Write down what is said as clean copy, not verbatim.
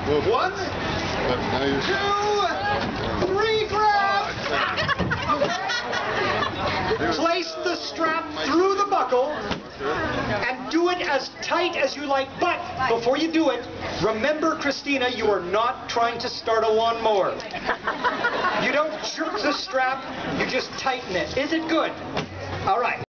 One, two, three, grab! Place the strap through the buckle and do it as tight as you like. But before you do it, remember, Christina, you are not trying to start a lawnmower. You don't jerk the strap, you just tighten it. Is it good? All right.